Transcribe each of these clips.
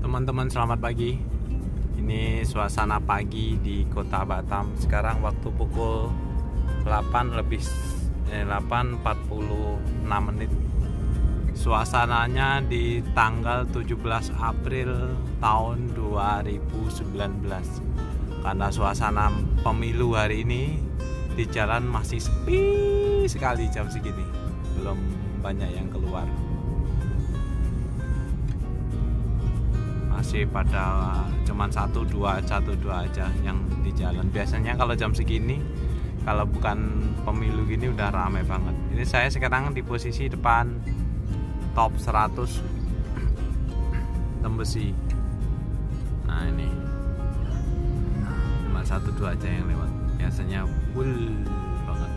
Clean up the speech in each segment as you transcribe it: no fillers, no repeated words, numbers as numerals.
Teman-teman selamat pagi. Ini suasana pagi di Kota Batam. Sekarang waktu pukul 8:46 menit. Suasananya di tanggal 17 April tahun 2019. Karena suasana pemilu hari ini di jalan masih sepi sekali jam segini. Belum banyak yang keluar. Masih pada cuman satu dua aja yang di jalan. Biasanya kalau jam segini kalau bukan pemilu gini udah ramai banget. Ini saya sekarang di posisi depan top 100 Tembesi. Nah ini cuma satu dua aja yang lewat. Biasanya full banget.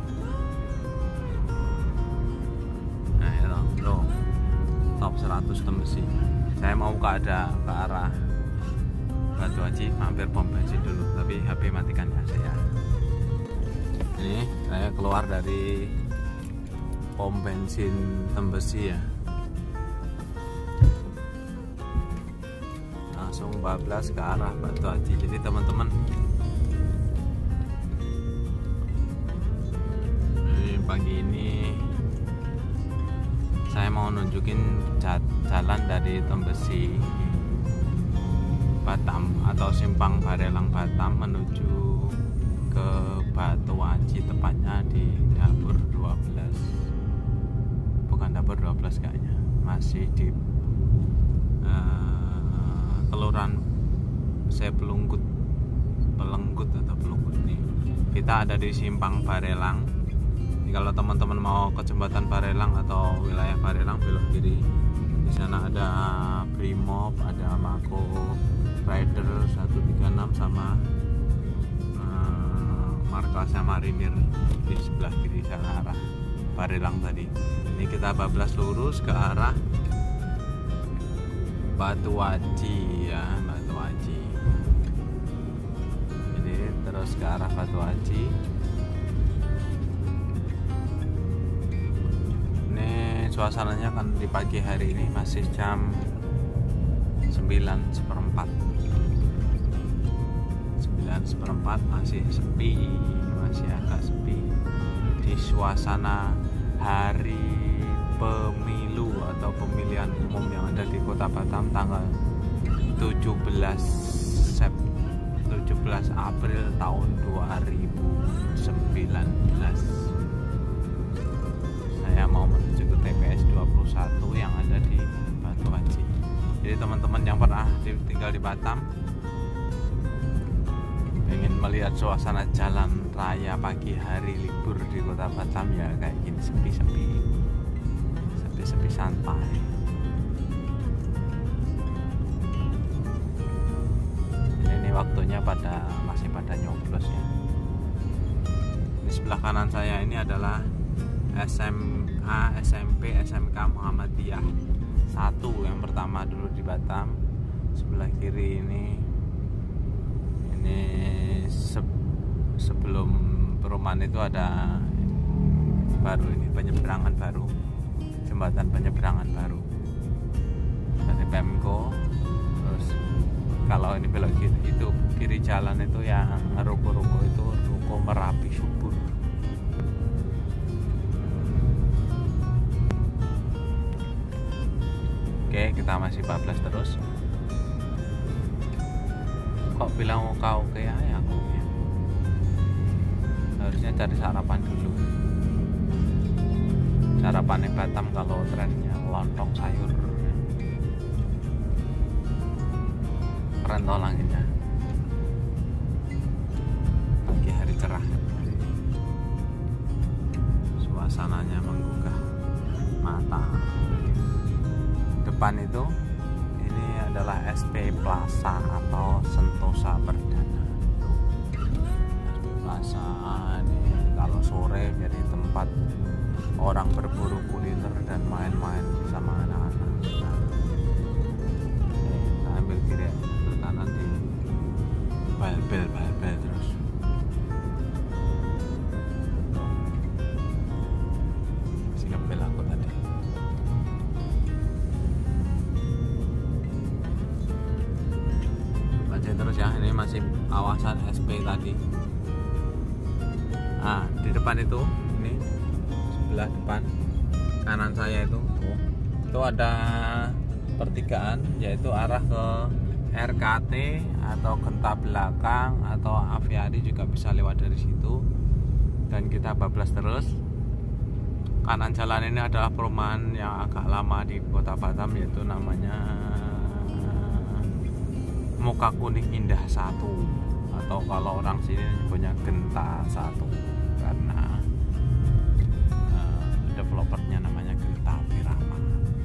Nah itu loh, top 100 Tembesi. Saya mau ke arah Batu Aji, mampir pom bensin dulu, tapi HP matikan ya saya. Ini saya keluar dari pom bensin Tembesi ya. Langsung bablas ke arah Batu Aji. Jadi teman-teman, pagi ini saya mau nunjukin jalan dari Tembesi Batam atau Simpang Barelang Batam menuju ke Batu Aji, tepatnya di dapur 12. Bukan dapur 12 kayaknya, masih di kelurahan Pelenggut atau Pelenggut nih. Kita ada di Simpang Barelang. Jadi kalau teman-teman mau ke jembatan Barelang atau wilayah Barelang, belok kiri. Di sana ada Brimob, ada Mako Rider 136 sama markasnya Marinir di sebelah kiri sana arah Barelang tadi. Ini kita bablas lurus ke arah Batu Aji ya, Batu Aji. Jadi terus ke arah Batu Aji. Suasananya kan di pagi hari ini masih jam 9:04 masih sepi, masih agak sepi di suasana hari pemilu atau pemilihan umum yang ada di Kota Batam tanggal 17 April tahun 2019. Saya mau menuju ke TPS 21 yang ada di Batu Aji. Jadi teman-teman yang pernah tinggal di Batam, ingin melihat suasana jalan raya pagi hari libur di Kota Batam ya kayak gini, sepi santai. Ini waktunya masih pada nyoblos ya. Di sebelah kanan saya ini adalah SMA, SMP, SMK Muhammadiyah 1 yang pertama dulu di Batam. Sebelah kiri ini sebelum perumahan itu ada baru ini penyeberangan baru, jembatan penyeberangan baru dari Pemko. Terus kalau ini belok kiri, itu kiri jalan itu yang ruko-ruko itu ruko Merapi Subur. Oke, kita masih bablas terus. Kok bilang oke ya aku ya. Harusnya cari sarapan dulu. Sarapan di Batam kalau trennya lontong sayur. Keren toh langitnya. Pagi hari cerah. Suasananya menggugah mata. Depan itu ini adalah SP Plaza atau Sentosa Perdana. SP Plaza ini kalau sore jadi tempat orang berburu kuliner dan main-main sama anak-anak. Nah, saya ambil kiri, ambil kanan di bel terus. Masih ngebel aku tadi. terus ya, ini masih kawasan SP tadi. Nah, di depan itu, ini sebelah depan kanan saya itu ada pertigaan, yaitu arah ke RKT atau Genta Belakang atau Aviari juga bisa lewat dari situ. Dan kita bablas terus. Kanan jalan ini adalah perumahan yang agak lama di Kota Batam, yaitu namanya Muka Kuning Indah 1, atau kalau orang sini punya Genta 1 karena developernya namanya Genta Wirama.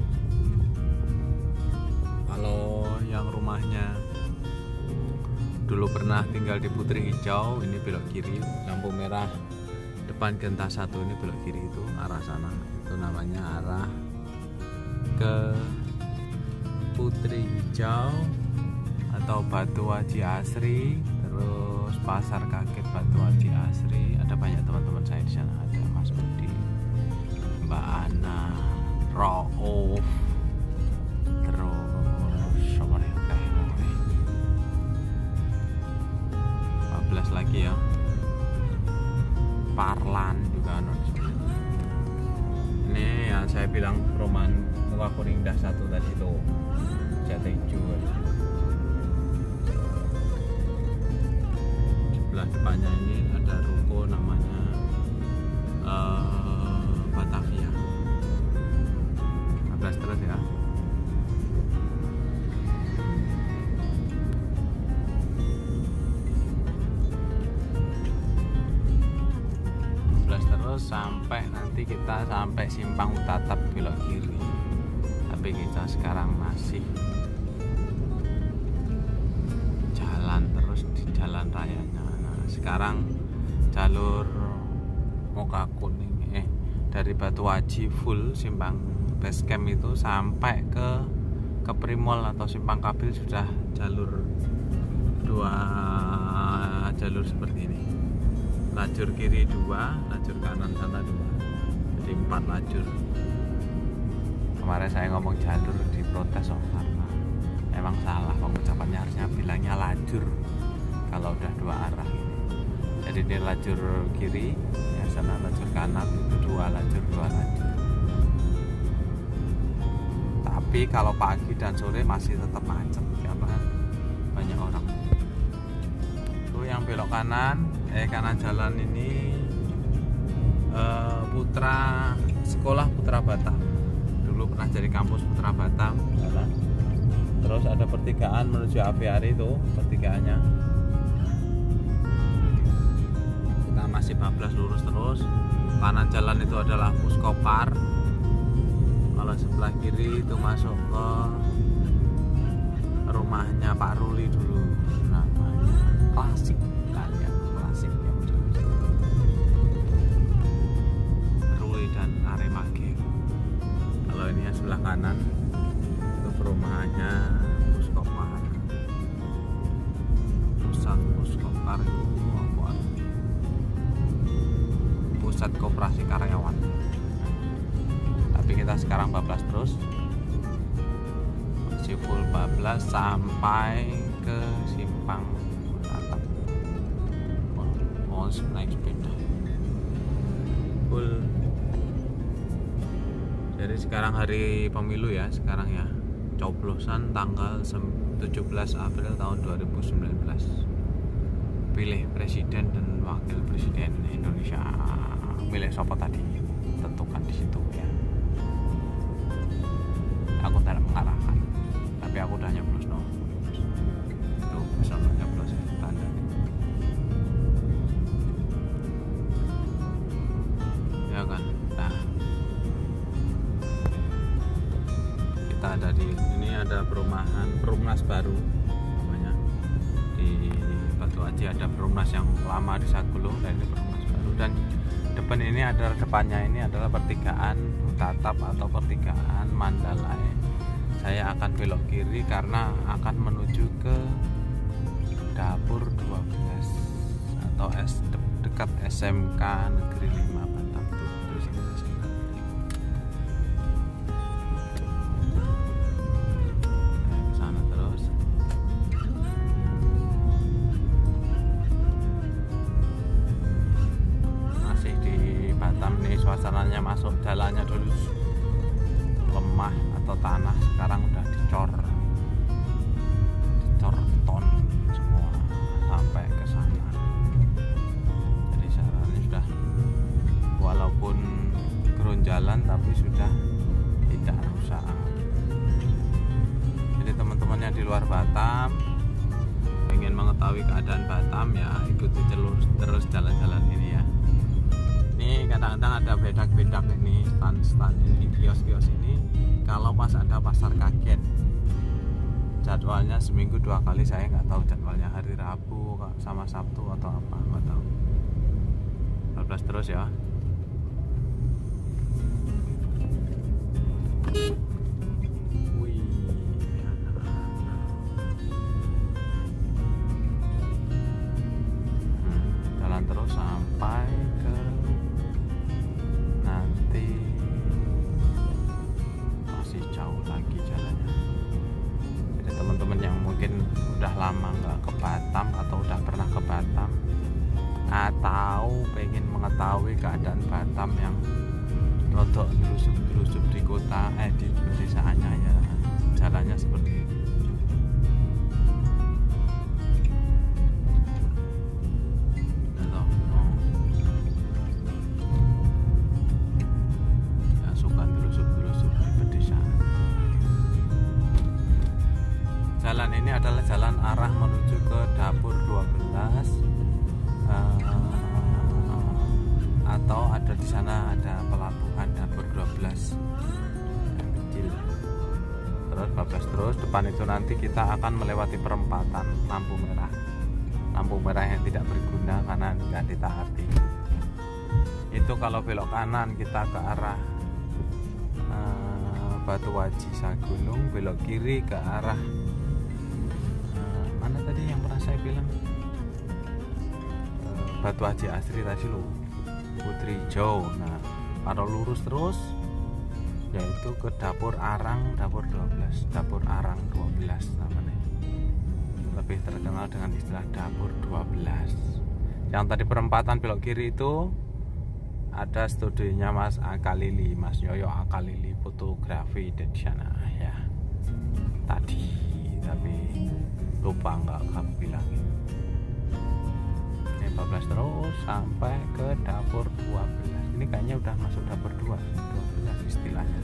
Kalau yang rumahnya dulu pernah tinggal di Putri Hijau, ini belok kiri, lampu merah depan Genta 1 ini belok kiri, itu arah sana, itu namanya arah ke Putri Hijau atau Batu Haji Asri, terus Pasar Kaget Batu Haji Asri. Ada banyak teman-teman saya di sana, ada Mas Budi, Mbak Ana, Rauf, terus sama teh 14 lagi ya, Parlan juga ada. Ini yang saya bilang perumahan Muka Kuning Indah 1 tadi itu, Jati Hijau. Sebelah depannya ini ada ruko namanya Batavia. 14 terus ya. Terus sampai nanti kita sampai Simpang Utatap belok kiri. Tapi kita sekarang masih jalan terus di jalan rayanya. Nah, sekarang jalur Muka Kuning dari Batu Haji full Simpang Base Camp itu sampai ke Primol atau Simpang Kabil sudah jalur 2 jalur seperti ini. Lajur kiri 2, lajur kanan sana 2, jadi 4 lajur. Kemarin saya ngomong jalur diprotes karena emang salah pengucapannya, harusnya bilangnya lajur kalau udah 2 arah ini. Jadi ini lajur kiri, ya sana lajur kanan, itu 2 lajur. Tapi kalau pagi dan sore masih tetap macet karena banyak orang. Tuh yang belok kanan jalan ini Sekolah Putra Batam. Dulu pernah jadi kampus Putra Batam. Terus ada pertigaan menuju Aviari, itu pertigaannya. Kita masih bablas lurus terus. Kanan jalan itu adalah Puskopar. Kalau sebelah kiri itu masuk ke rumahnya Pak Ruli dulu, namanya Klasik. Ini yang sebelah kanan itu perumahannya Puskopar, pusat Puskopar itu pusat koperasi karyawan. Tapi kita sekarang bablas terus, masih full bablas sampai ke Simpang Utatap. Mau naik sepeda full. Jadi sekarang hari pemilu ya, sekarang ya, coblosan tanggal 17 April tahun 2019. Pilih presiden dan wakil presiden Indonesia. Milih siapa tadi? Tentukan di situ ya. Aku tidak mengarahkan, tapi aku udah nyoblos no. Itu bisa nyoblos itu tanda. Ya kan. Nah, ada di ini, ada perumahan Perumnas baru namanya di Batu Haji. Ada Perumnas yang lama di Sagulung dan ini Perumnas baru. Dan depan ini adalah pertigaan Utatap atau pertigaan Mandalay. Saya akan belok kiri karena akan menuju ke Dapur 12 atau dekat SMK Negeri 5 Batam. Terus sudah tidak rusak. Jadi teman-teman yang di luar Batam ingin mengetahui keadaan Batam, ya ikuti terus jalan-jalan ini ya. Ini kadang-kadang ada bedak-bedak ini, stand-stand ini, kios-kios ini. Kalau pas ada pasar kaget, jadwalnya seminggu 2 kali, saya nggak tahu jadwalnya, hari Rabu sama Sabtu atau apa, nggak tahu. 14 terus ya. Jalan terus sampai ke nanti, masih jauh lagi jalannya. Jadi teman-teman yang mungkin udah lama nggak ke Batam atau udah pernah ke Batam atau pengen mengetahui keadaan Batam yang rodok gerusup di kota, di pedesaannya, ya jalannya seperti ini. Ya, suka gerusup di pedesaan. Jalan ini adalah jalan arah menuju ke Dapur 12, atau ada di sana ada pelabuhan Dapur 12 yang kecil. Terus 14 terus, depan itu nanti kita akan melewati perempatan lampu merah yang tidak berguna karena nggak ditaati. Itu kalau belok kanan kita ke arah Batuwaji Sagunung, belok kiri ke arah mana tadi yang pernah saya bilang, Batuwaji Asri tadi loh, Putri Hijau. Nah, kalau lurus terus yaitu ke Dapur Arang, Dapur 12 namanya, lebih terkenal dengan istilah Dapur 12. Yang tadi perempatan belok kiri itu ada studionya Mas Akalili, Mas Yoyo Akalili, fotografi di sana ya tadi, tapi lupa nggak kami bilangin. 14 terus sampai ke Dapur 12. Ini kayaknya udah masuk Dapur 12 istilahnya.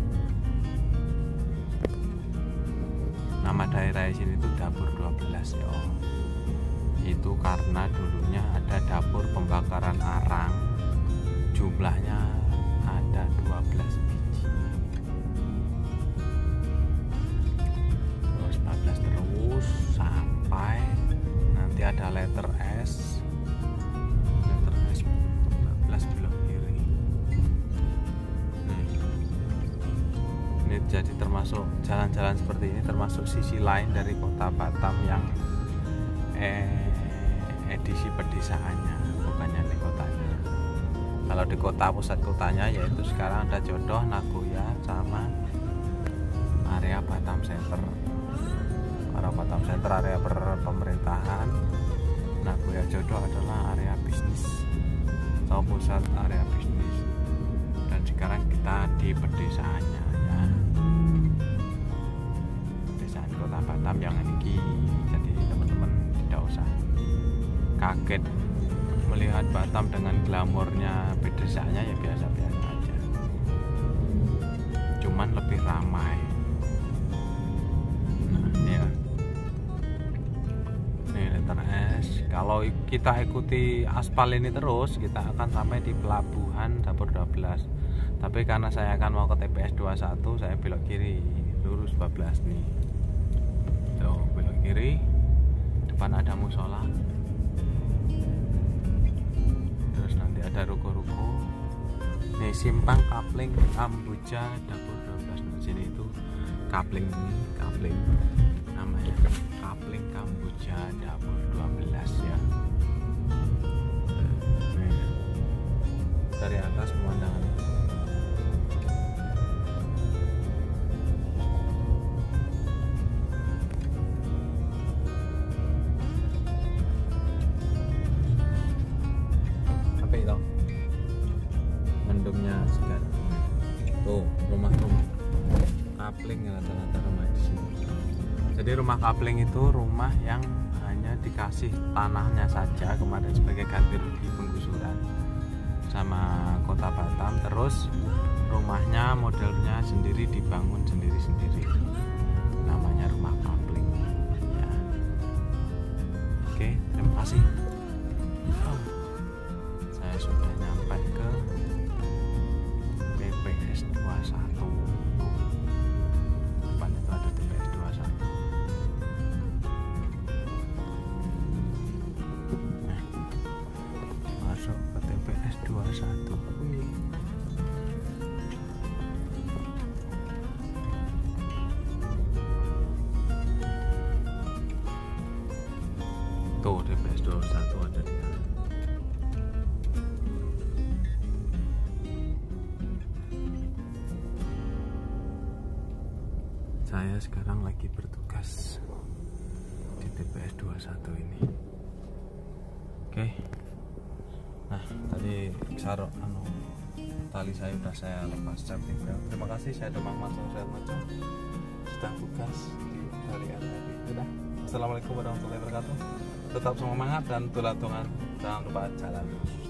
Nama daerah sini tuh Dapur 12 ya. Itu karena dulunya ada dapur pembakaran arang, jumlahnya ada 12 biji. Terus 14 terus sampai nanti ada letter S. Jadi termasuk jalan-jalan seperti ini termasuk sisi lain dari kota Batam yang edisi pedesaannya, bukannya di kotanya. Kalau di kota, pusat kotanya yaitu sekarang ada Jodoh, Nagoya, sama area Batam Center. Kalau Batam Center area pemerintahan, Nagoya Jodoh adalah area bisnis atau pusat area bisnis. Dan sekarang kita di pedesaannya ya, pedesaan kota Batam yang ini. Jadi teman-teman tidak usah kaget melihat Batam dengan glamornya pedesaannya, ya biasa-biasa aja, cuman lebih ramai. Nah ini ya, ini letter S. Kalau kita ikuti aspal ini terus, kita akan sampai di pelabuhan Dapur 12. Tapi karena saya akan mau ke TPS 21, saya belok kiri, lurus 12 nih. Tuh, belok kiri, depan ada musola. Terus nanti ada ruko-ruko. Nih simpang Kapling Kamboja Dapur 12. Nah, sini itu Kapling ini, Kapling namanya, Kapling Kamboja Dapur 12 ya. Nih, dari atas pemandangan. Mendungnya segar. Tuh rumah-rumah Kapling, rata-rata rumah di sini. Jadi rumah Kapling itu rumah yang hanya dikasih tanahnya saja kemarin sebagai ganti rugi penggusuran sama kota Batam. Terus rumahnya modelnya sendiri, dibangun sendiri-sendiri, namanya rumah kapling ya. Oke, terima kasih. Saya sudah nyampe ke TPS 21. Depan itu ada TPS 21. Nah, masuk ke TPS 21. Tuh TPS 21 ada di sana. Saya sekarang lagi bertugas di TPS 21 ini. Oke. Nah, tadi sarok tali saya udah saya lepas safety belt. Terima kasih, saya Demang Mas sudah tugas dari RRI. Sudah. Assalamualaikum warahmatullahi wabarakatuh. Tetap semangat dan tulatungan, jangan lupa jalan.